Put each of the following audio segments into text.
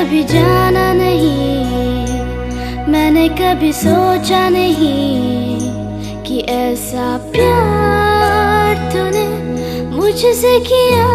कभी जाना नहीं, मैंने कभी सोचा नहीं कि ऐसा प्यार तूने मुझसे किया।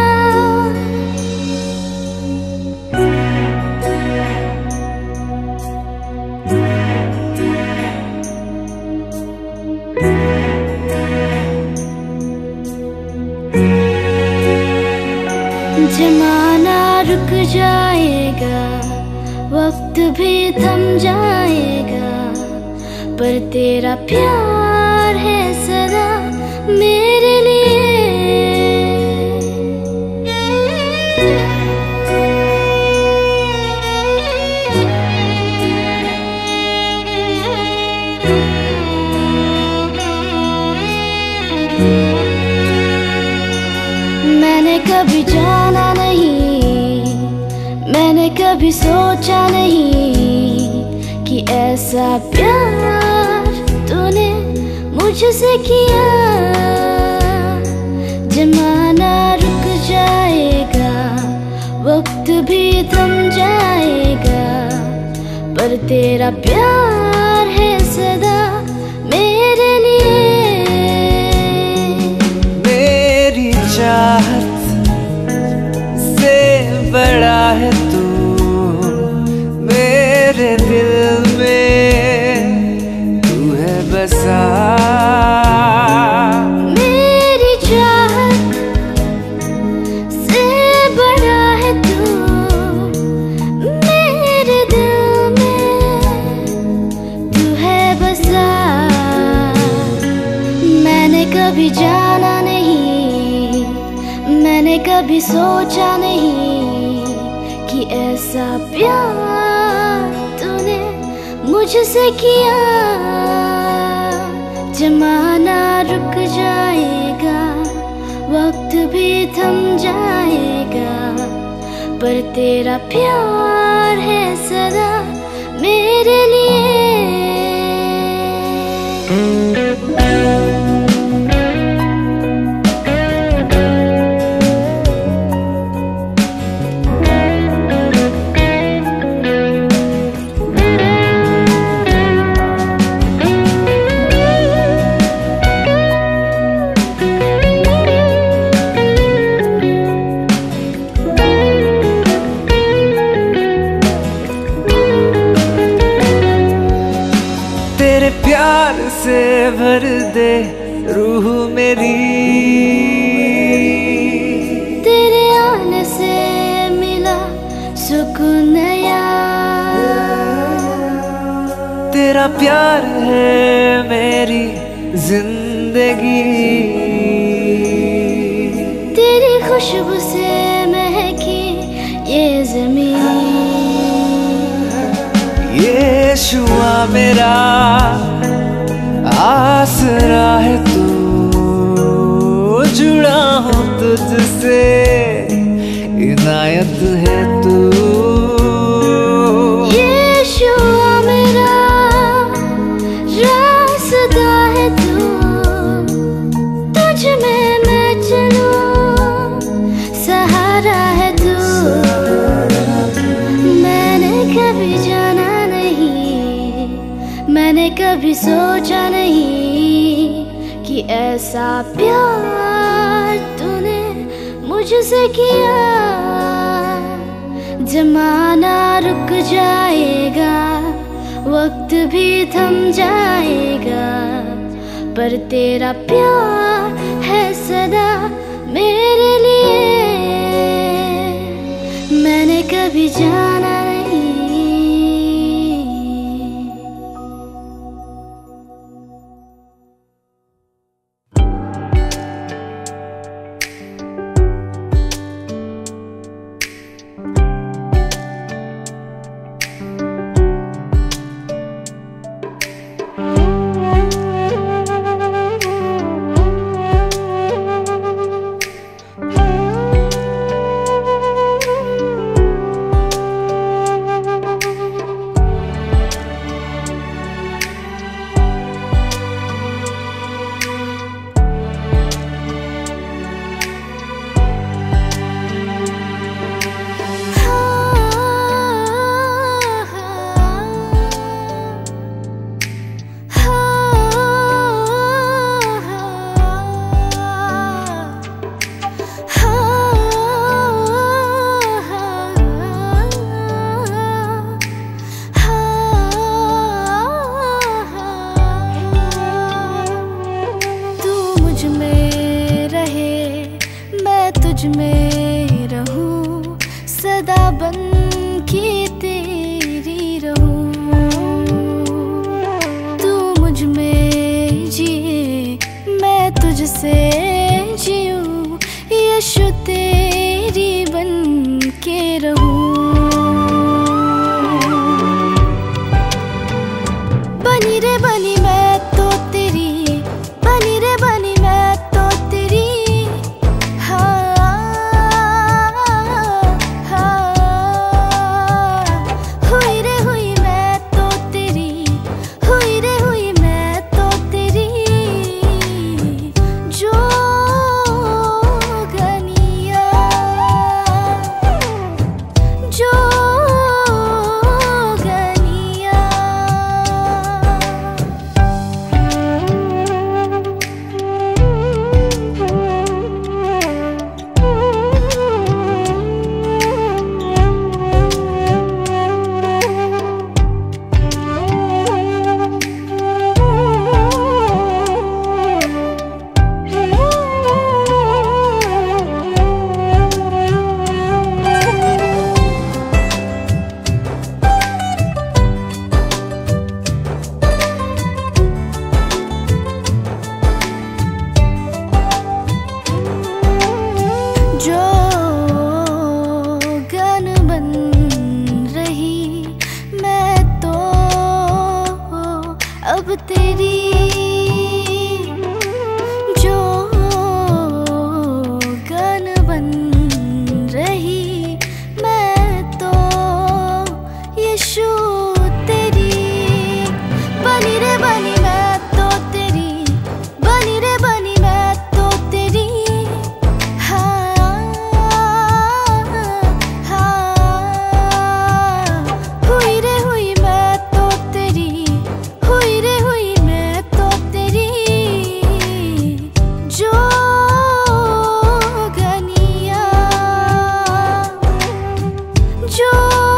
जमाना रुक जाएगा, वक्त भी थम जाएगा, पर तेरा प्यार है सदा मेरे लिए। मैंने कभी जाना नहीं, मैंने कभी सोचा नहीं कि ऐसा प्यार तूने मुझसे किया। जमाना रुक जाएगा, वक्त भी थम जाएगा, पर तेरा प्यार है सदा मेरे लिए। मेरी चाहत से बड़ा है तू, मेरे दिल में तू है बसा। मेरी चाहत से बड़ा है तू, मेरे दिल में तू है बसा। मैंने कभी जाना नहीं, मैंने कभी सोचा नहीं कि ऐसा प्यार तूने मुझसे किया। जमाना रुक जाएगा, वक्त भी थम जाएगा, पर तेरा प्यार है सदा मेरे लिए। तेरे प्यार से भर दे रूह मेरी, तेरे आने से मिला सुकून नया। तेरा प्यार है मेरी जिंदगी, तेरी खुशबू से महकी ये ज़मीन। यीशुआ मेरा आसरा है तू, जुड़ा हूँ तुझसे इनायत है तू। यीशुआ मेरा रास्ता है तू, तुझ में मैं चलूं, सहारा है तू। मैंने कभी जाना नहीं, मैंने कभी सोचा नहीं कि ऐसा प्यार तूने मुझसे किया। जमाना रुक जाएगा, वक्त भी थम जाएगा, पर तेरा प्यार है सदा मेरे लिए। मैंने कभी जाना नहीं। तेरी जो गन बन रही मैं तो यीशु तेरी बनी रे बनी मैं तो तेरी बनी रे बनी मैं तो तेरी हाँ हुई रे हुई मैं तो तेरी हुई रे हुई मैं तो तेरी जो गनिया जो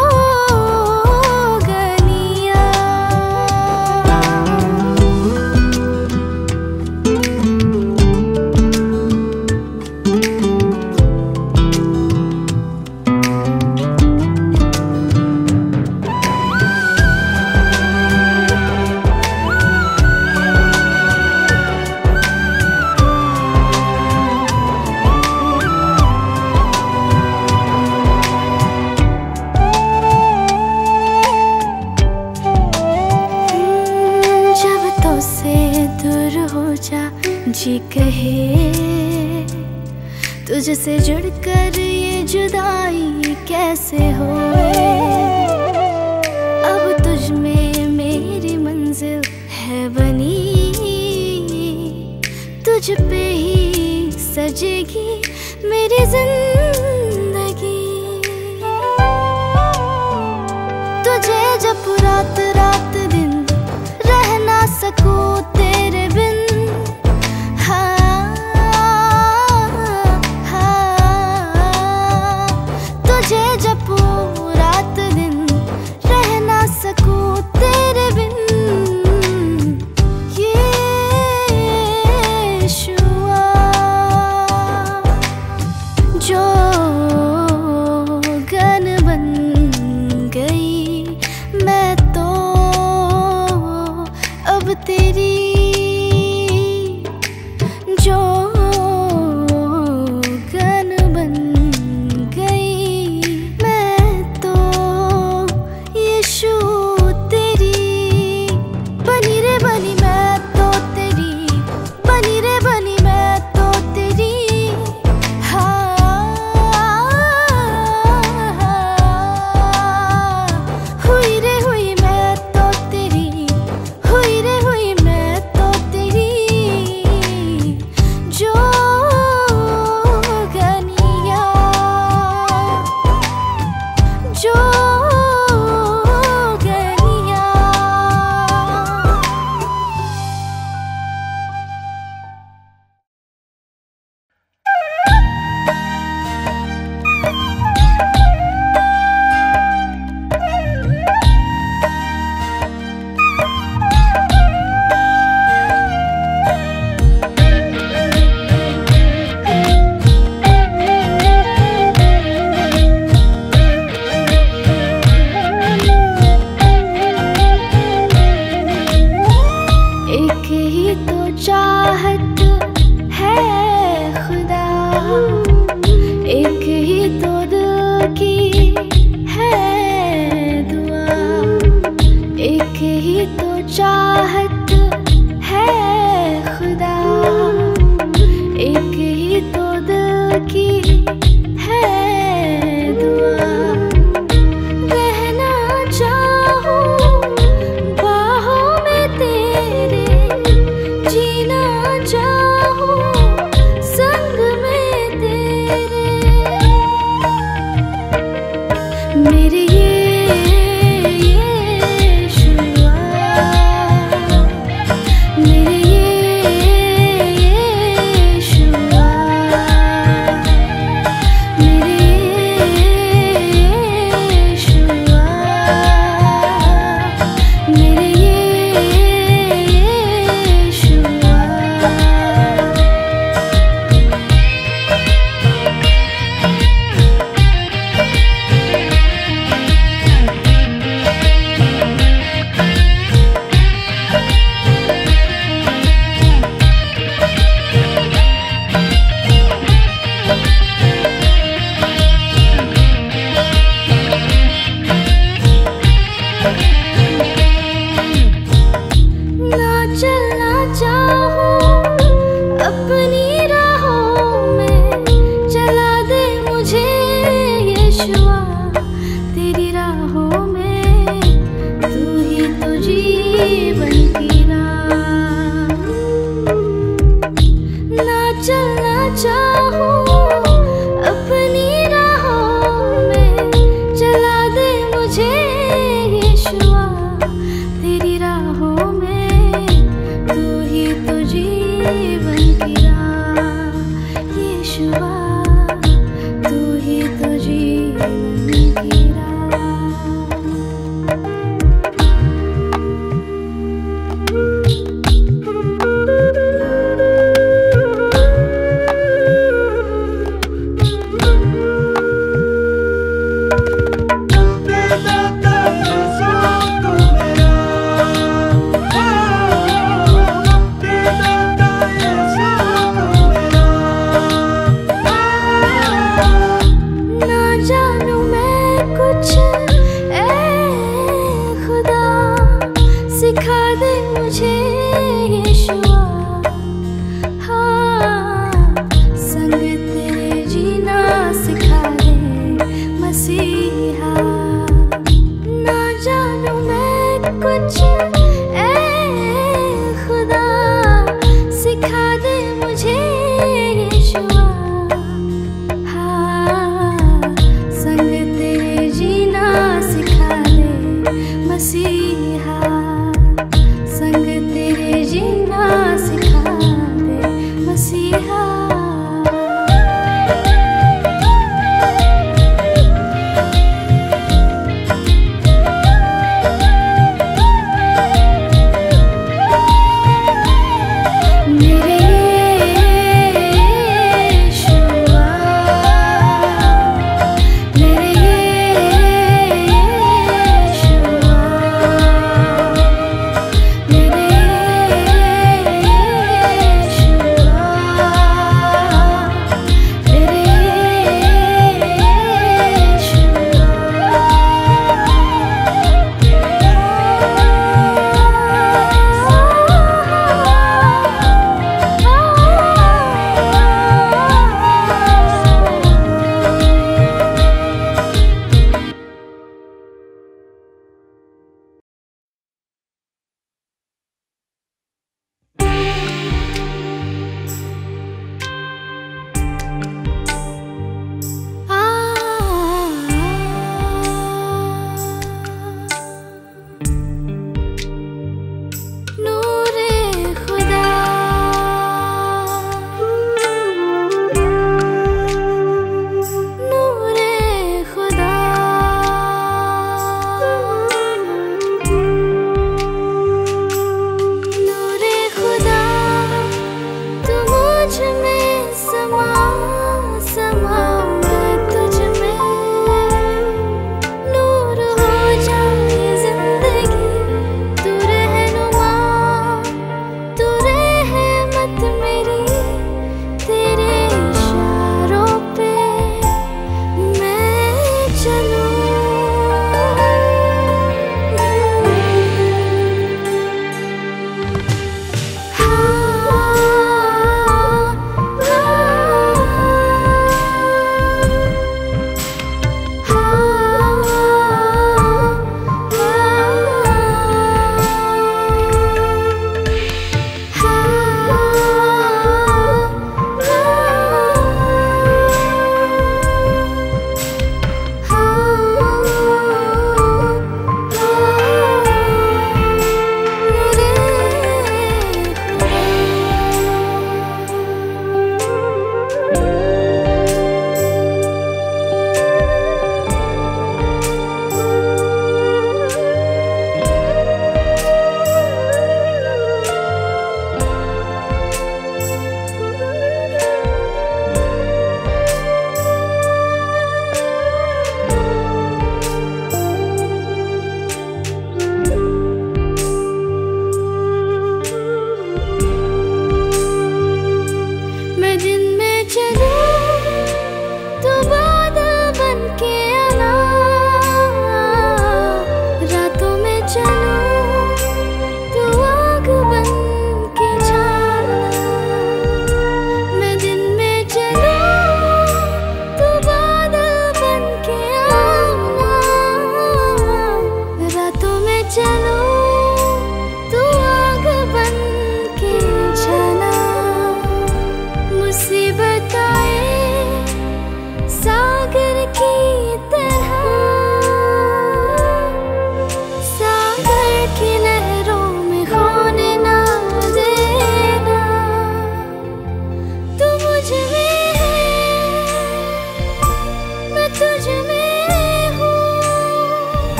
गनिया। जब तो से दूर हो जा जी कहे तुझसे जुड़कर ये जुदाई कैसे होए। अब तुझ में मेरी मंजिल है बनी तुझ पे ही सजेगी मेरी जिंदगी। तुझे जब रात रात दिन रह ना सकूं तेरे बिन तुझे जब रात दिन रह ना सकूं तेरे बिन यीशुआ जो गन बन गई मैं तो अब तेरी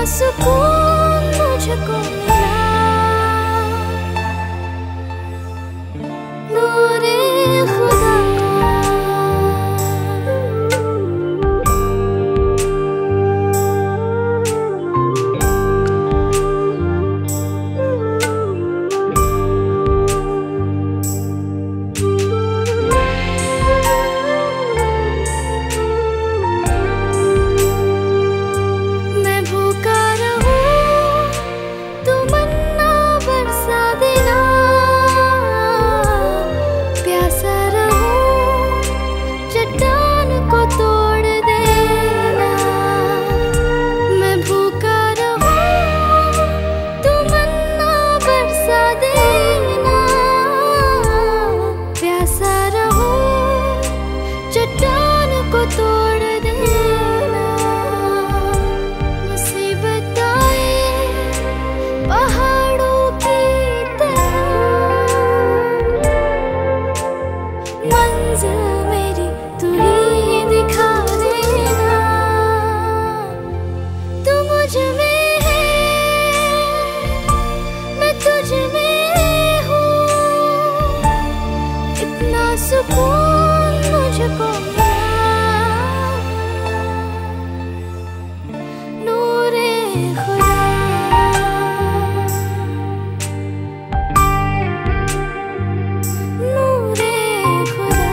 सुकून मुझको मिला, नूरे खुदा। सुकून मुझको नूरे खुदा। नूरे खुदा।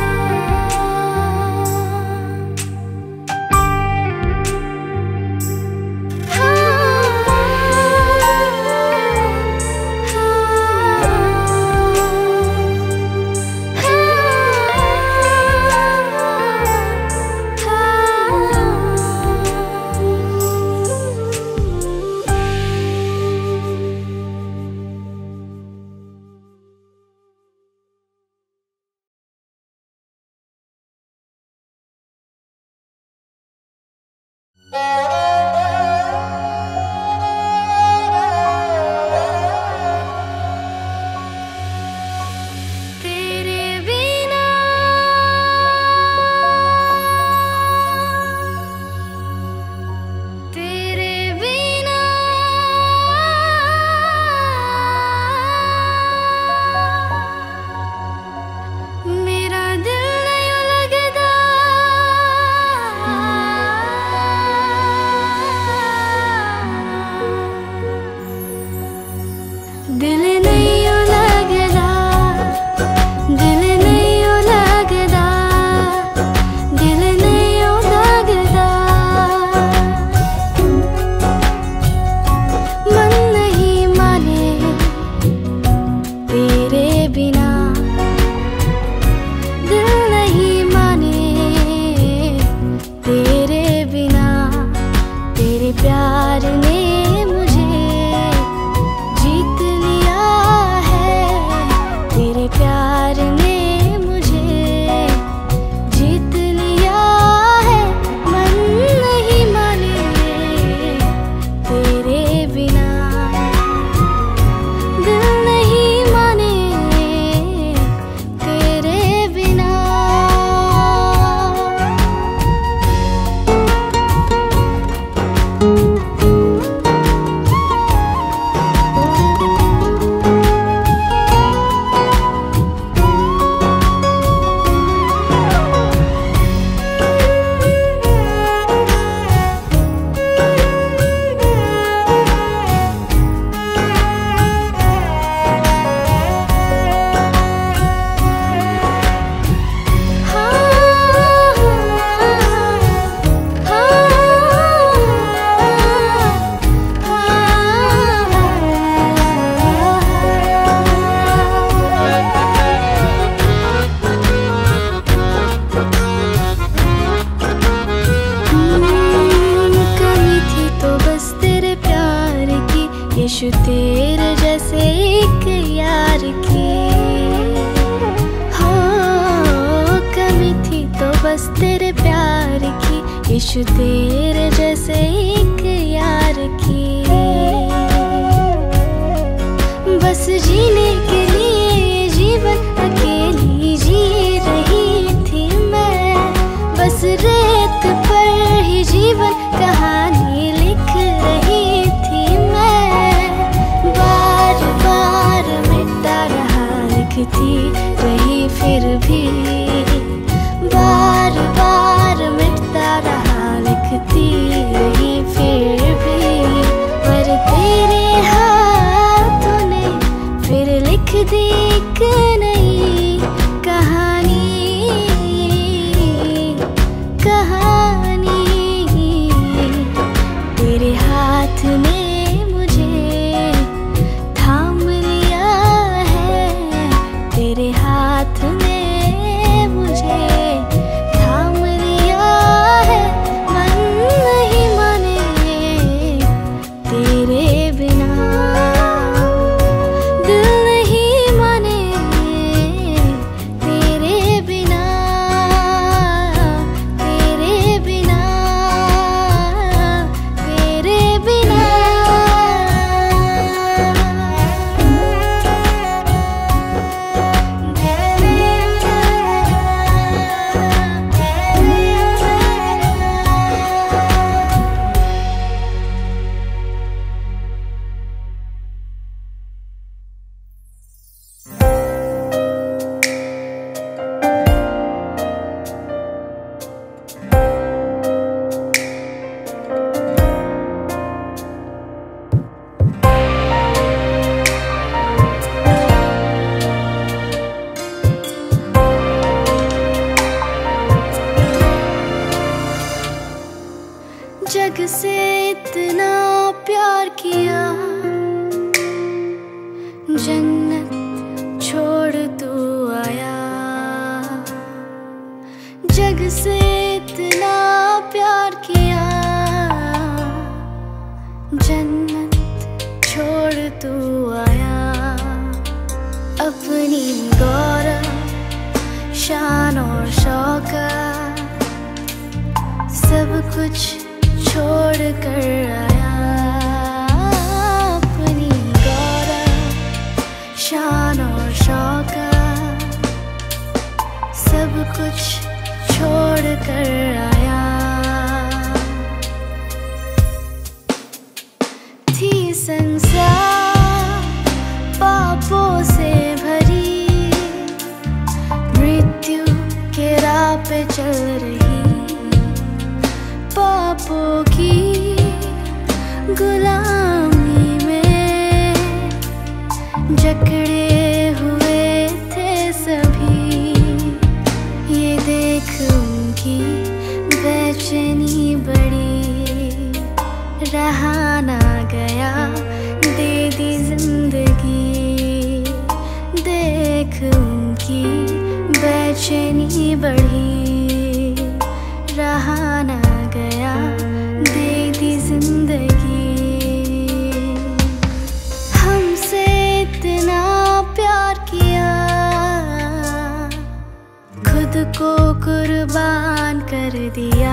दिल नहीं लगदा, दिल नहीं लगदा, दिल नहीं लगदा, मन नहीं माने तेरे बिना, दिल नहीं माने तेरे बिना, तेरे प्यार ने यीशु तेरे जैसे एक यार की हो कमी थी तो बस तेरे प्यार की, यीशु तेरे जैसे एक यार की। बस जीने के लिए जीवन अकेली जी रही थी मैं, बस रेत पर ही जीवन कहानी लिख रही इतना प्यार किया, जन्नत छोड़ तू आया। जग से इतना प्यार किया, जन्नत छोड़ तू आया। अपनी गौरव शान और शौकत सब कुछ छोड़ कर आया। अपनी गौरव शान और शौकत सब कुछ छोड़ कर आया। थी संसार पापों से भरी, मृत्यु के राह पे चल रही। पापों की गुलामी में जकड़े हुए थे सभी। ये देख उनकी बेचैनी बड़ी, रहा ना गया दे दी जिंदगी। देख उनकी बेचैनी बढ़ी, रहा ना गया दे दी जिंदगी। हमसे इतना प्यार किया, खुद को कुर्बान कर दिया।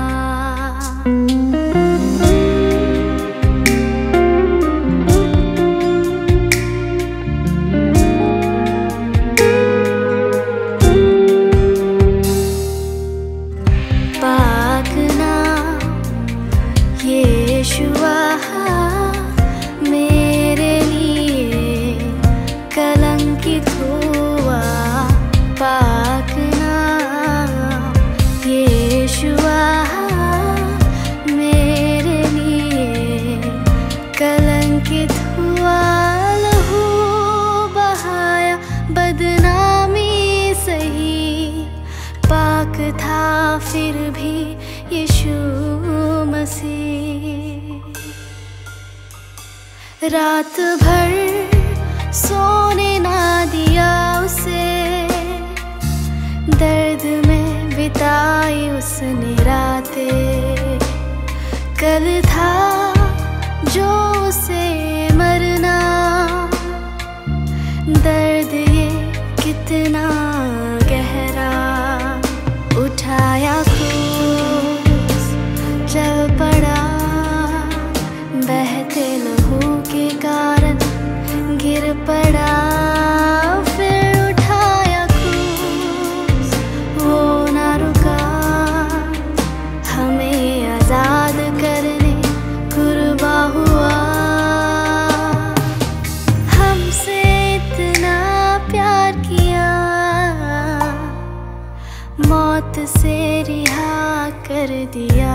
मेरे लिए कलंकित हुआ, पाक नाम यीशुआ। मेरे लिए कलंकित हुआ, लहू बहाया बदनामी सही। पाक था फिर भी यीशु मसीह। रात भर सोने ना दिया उसे, दर्द में बिताई उसने रातें। कल था जो उसे मरना, दर्द ये कितना गहरा। उठाया क्रूस चल पड़ा, बहते लहू के कारण गिर पड़ा। फिर उठाया क्रूस, वो ना रुका, हमें आजाद करने कुर्बा हुआ। हमसे इतना प्यार किया, मौत से रिहा कर दिया।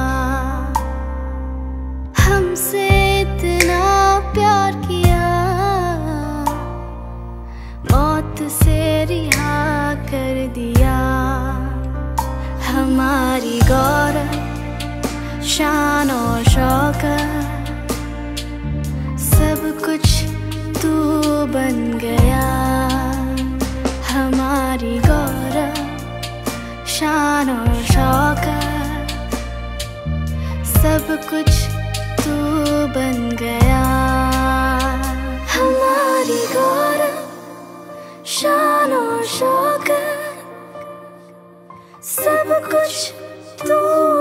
हमसे इतना प्यार किया, मौत से रिहा कर दिया। हमारी गौरव शान और शौकत सब कुछ तू बन गया। हमारी गौरव शान और शौकत सब कुछ तू बन गया। हमारी गौरव शान और शौकत सब कुछ तू